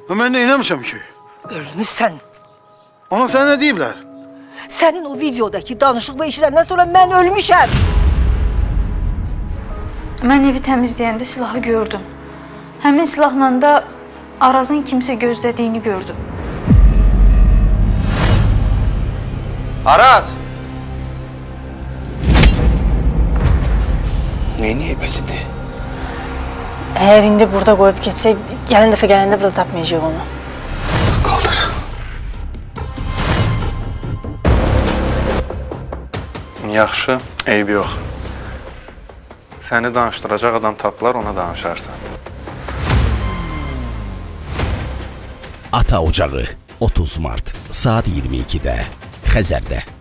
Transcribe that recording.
Mən nə eləmişəm ki? Ölmüşsən. Ana, sənə nə deyiblər? Sənin o videodakı danışıq və işlərdən sonra mən ölmüşəm. Mən evi təmizləyəndə silahı gördüm. Həmin silahla da Arazın kimsə gözlədiyini gördüm. Araz! Neyin eybəsidir? Əgər indi burada qoyub getsək, gələn dəfə gələndə burada tapmayacaq onu. Qaldır. Yaxşı, eybi yox. Səni danışdıracaq adam tapılar, ona danışarsan. Ata Ocağı 30 Mart saat 22-də Xəzərdə.